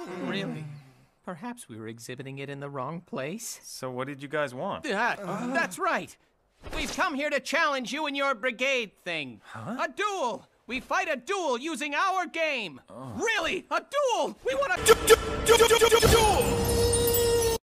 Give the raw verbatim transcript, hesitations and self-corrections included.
Really? Perhaps we were exhibiting it in the wrong place? So what did you guys want? Uh, that's right. We've come here to challenge you in your brigade thing. Huh? A duel. We fight a duel using our game. Oh. Really? A duel! We want a du du du du du duel!